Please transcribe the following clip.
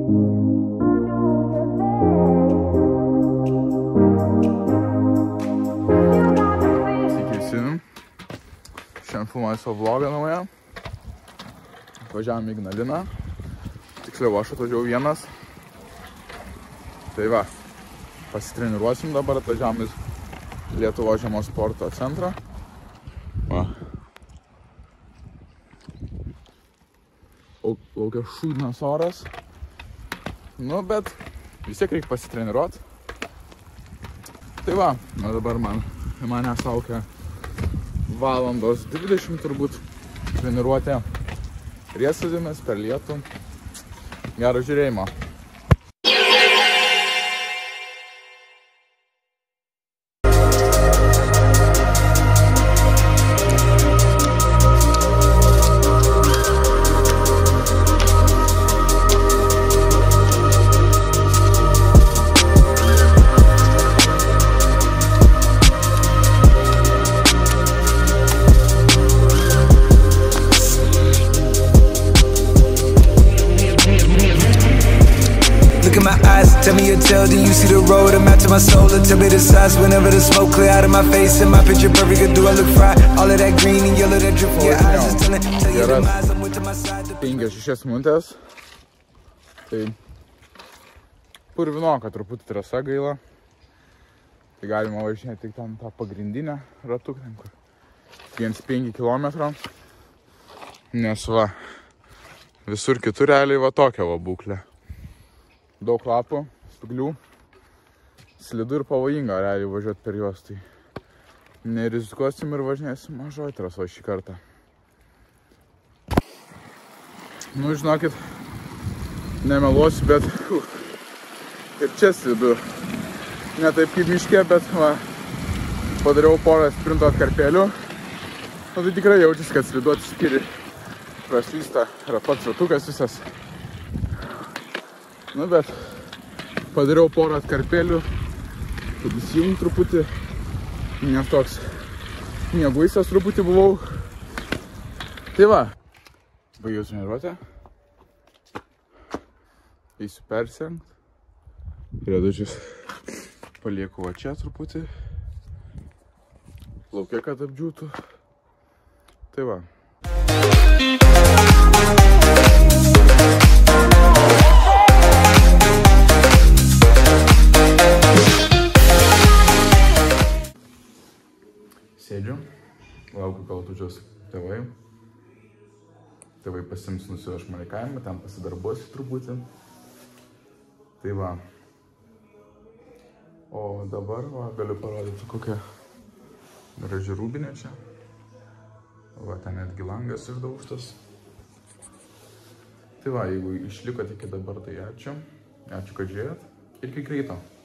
Šiandien filmuoju savo vlogą naują. Atvažiavom į Ignaliną. Tiksliau, aš atvažiavau vienas. Tai va, pasitreniruosim dabar, atvažiavom į Lietuvos žiemos sporto centrą. Va. Laukia šūdnas oras. Nu, bet vis tiek reikia pasitreniruoti. Tai va, o dabar manęs laukia valandos 20 turbūt treniruotė riesėdėmis per lietų. Gero žiūrėjimo. Tell me your tale, then you see the road. I'm out to my soul, and tell me the size. Whenever the smoke clear out of my face, and my picture perfect, do I look fried? All of that green and yellow that drip from your eyes is tell you the miles. I'm with to my side. 5-6 minutės. Tai purvinoka truputį trasa gaila. Tai galima važinėti tik ten tą pagrindinę ratuką, kur 1,5 km. Nes va, visur kitur realiai va tokia va būklė. Daug lapų, spyglių, slidu ir pavojinga realiai važiuoti per juos, tai nerizikuosim ir važinėsim mažoj traso šį kartą. Nu, žinokit, nemeluosiu, bet ir čia slidu. Ne taip kaip miške, bet va, padariau porą sprinto atkarpėlių. Nu, tai tikrai jaučiasi, kad slidu atsiskiri. Praslysta yra pats ratukas visas. Nu, bet padariau porą atkarpėlių, kad įsijungt truputį, nes toks mieguisas truputį buvau. Tai va, baigiau treniruotę, eisiu persirengt, riedučius palieku va čia truputį, lauke, kad apdžiūtų. Tai va. Sėdžiu, laukiu, kol atvažiuos tėvai. Tėvai pasiims, nusiveš mane į kaimą, ten pasidarbuosiu truputį. Tai va. O dabar va, galiu parodyti kokią graži rūbinė čia. Va, ten netgi langas išdaužtas. Tai va, jeigu išlikote iki dabar, tai ačiū. Ačiū, kad žiūrėjot. Ir iki greito.